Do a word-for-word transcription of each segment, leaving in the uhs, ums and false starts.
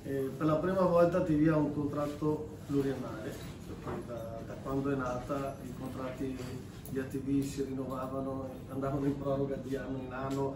E per la prima volta T V ha un contratto pluriennale, perché da, da quando è nata i contratti di A T V si rinnovavano, andavano in proroga di anno in anno.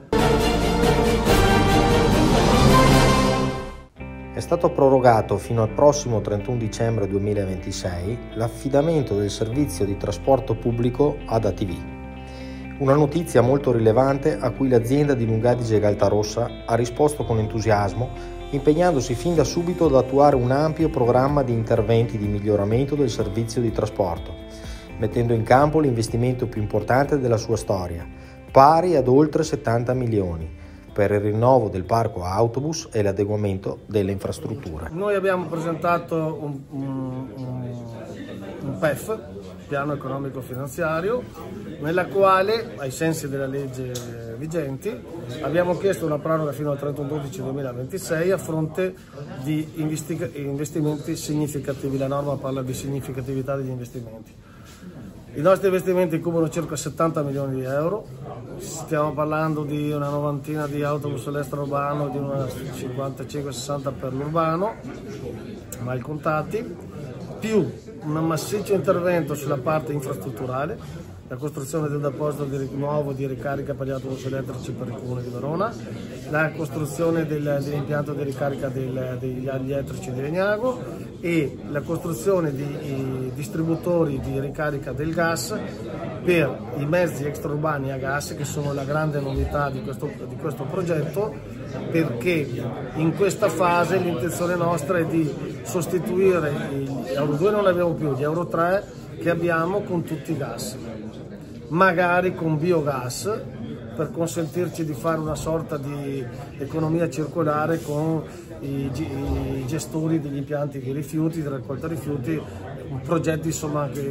È stato prorogato fino al prossimo trentuno dicembre duemilaventisei l'affidamento del servizio di trasporto pubblico ad A T V. Una notizia molto rilevante a cui l'azienda di Lungadige Galtarossa ha risposto con entusiasmo, impegnandosi fin da subito ad attuare un ampio programma di interventi di miglioramento del servizio di trasporto, mettendo in campo l'investimento più importante della sua storia, pari ad oltre settanta milioni, per il rinnovo del parco autobus e l'adeguamento delle infrastrutture. Noi abbiamo presentato un, un, un, un P E F, piano economico finanziario, nella quale, ai sensi della legge vigenti, abbiamo chiesto una proroga fino al trentuno dicembre duemilaventisei a fronte di investimenti significativi. La norma parla di significatività degli investimenti. I nostri investimenti cubano circa settanta milioni di euro, stiamo parlando di una novantina di autobus all'extraurbano, di una cinquantacinque sessanta per l'urbano, mal contati, più un massiccio intervento sulla parte infrastrutturale, la costruzione del deposito di nuovo di ricarica per gli autobus elettrici per il Comune di Verona, la costruzione del, dell'impianto di ricarica del, degli elettrici di Legnago e la costruzione di distributori di ricarica del gas per i mezzi extraurbani a gas, che sono la grande novità di questo, di questo progetto, perché in questa fase l'intenzione nostra è di sostituire gli Euro due, non ne abbiamo più, gli Euro tre che abbiamo con tutti i gas, magari con biogas, per consentirci di fare una sorta di economia circolare con i, i gestori degli impianti di rifiuti, di raccolta rifiuti, progetti insomma che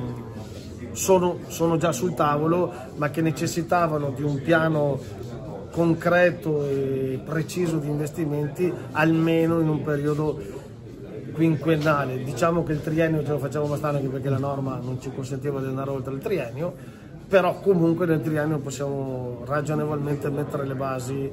sono, sono già sul tavolo, ma che necessitavano di un piano concreto e preciso di investimenti almeno in un periodo quinquennale. Diciamo che il triennio ce lo facciamo abbastanza, anche perché la norma non ci consentiva di andare oltre il triennio, però comunque nel triennio possiamo ragionevolmente mettere le basi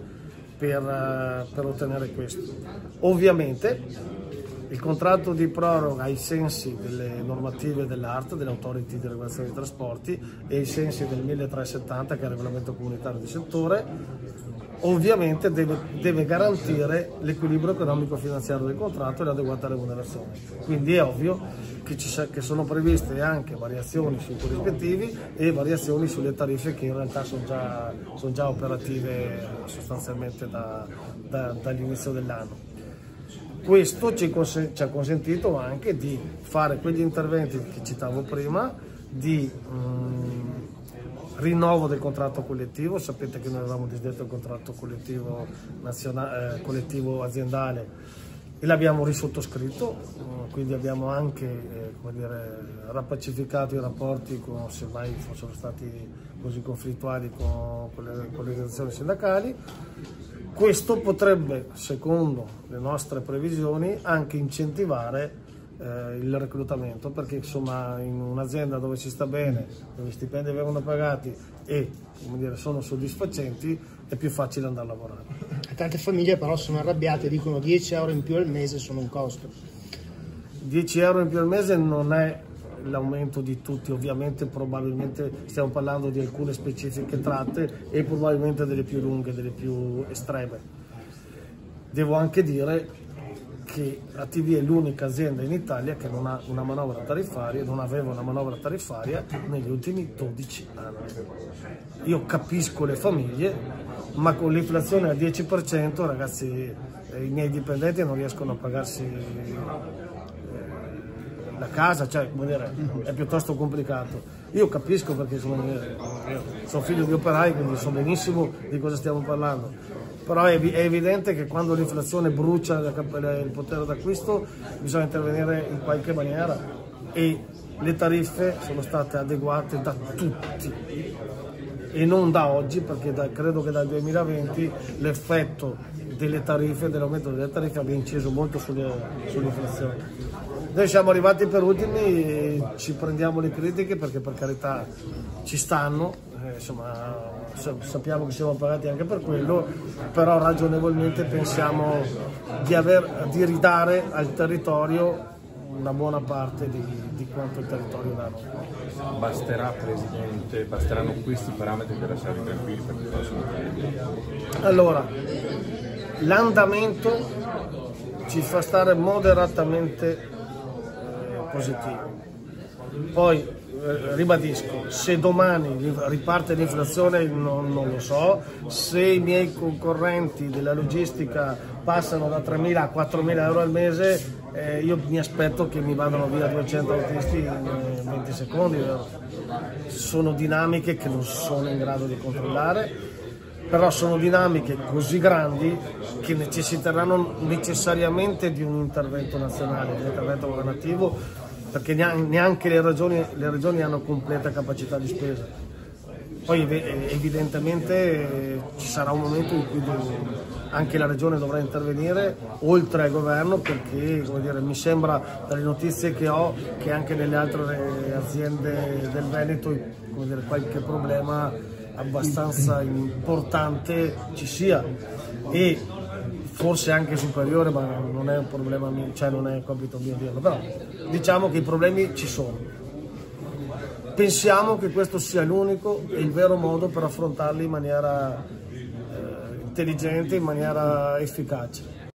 per, per ottenere questo. Ovviamente il contratto di proroga ai sensi delle normative dell'A R T, dell'Autority di Regolazione dei Trasporti, e ai sensi del milletrecentosettanta, che è il regolamento comunitario di settore, ovviamente deve, deve garantire l'equilibrio economico-finanziario del contratto e l'adeguata remunerazione. Quindi è ovvio che, ci, che sono previste anche variazioni sui corrispettivi e variazioni sulle tariffe, che in realtà sono già, sono già operative sostanzialmente da, da, dall'inizio dell'anno. Questo ci, ci ha consentito anche di fare quegli interventi che citavo prima, di um, rinnovo del contratto collettivo. Sapete che noi avevamo disdetto il contratto collettivo, nazionale, eh, collettivo aziendale, e l'abbiamo risottoscritto, quindi abbiamo anche eh, come dire, rapacificato i rapporti, con, se mai fossero stati così conflittuali, con, con, le, con le organizzazioni sindacali. Questo potrebbe, secondo le nostre previsioni, anche incentivare eh, il reclutamento, perché insomma in un'azienda dove si sta bene, dove gli stipendi vengono pagati e come dire, sono soddisfacenti, è più facile andare a lavorare. Tante famiglie però sono arrabbiate e dicono dieci euro in più al mese sono un costo. dieci euro in più al mese non è l'aumento di tutti, ovviamente probabilmente stiamo parlando di alcune specifiche tratte e probabilmente delle più lunghe, delle più estreme. Devo anche dire che A T V è l'unica azienda in Italia che non ha una manovra tariffaria, non aveva una manovra tariffaria negli ultimi dodici anni. Io capisco le famiglie, ma con l'inflazione al dieci per cento, ragazzi, i miei dipendenti non riescono a pagarsi la casa, cioè, vuol dire, è piuttosto complicato. Io capisco, perché sono, sono figlio di operai, quindi so benissimo di cosa stiamo parlando, però è, è evidente che quando l'inflazione brucia il potere d'acquisto bisogna intervenire in qualche maniera, e le tariffe sono state adeguate da tutti e non da oggi, perché da, credo che dal duemilaventi l'effetto delle tariffe, dell'aumento delle tariffe abbia inciso molto sull'inflazione. Noi siamo arrivati per ultimi e ci prendiamo le critiche, perché per carità ci stanno, eh, insomma sappiamo che siamo pagati anche per quello, però ragionevolmente pensiamo di, aver, di ridare al territorio una buona parte di, di quanto il territorio dà. Basterà, Presidente, basteranno questi parametri per lasciarvi tranquilli per il prossimo anno? Allora, l'andamento ci fa stare moderatamente eh, positivi. Poi, eh, ribadisco, se domani riparte l'inflazione non, non lo so, se i miei concorrenti della logistica passano da tremila a quattromila euro al mese, eh, io mi aspetto che mi vadano via duecento autisti in venti secondi. Sono dinamiche che non sono in grado di controllare, però sono dinamiche così grandi che necessiteranno necessariamente di un intervento nazionale, di un intervento governativo, perché neanche le regioni, le regioni hanno completa capacità di spesa. Poi evidentemente ci sarà un momento in cui anche la regione dovrà intervenire oltre al governo, perché come dire, mi sembra dalle notizie che ho che anche nelle altre aziende del Veneto come dire, qualche problema abbastanza importante ci sia, e forse anche superiore, ma non è un problema mio, cioè non è compito mio dirlo, però diciamo che i problemi ci sono. Pensiamo che questo sia l'unico e il vero modo per affrontarli in maniera eh, intelligente, in maniera efficace.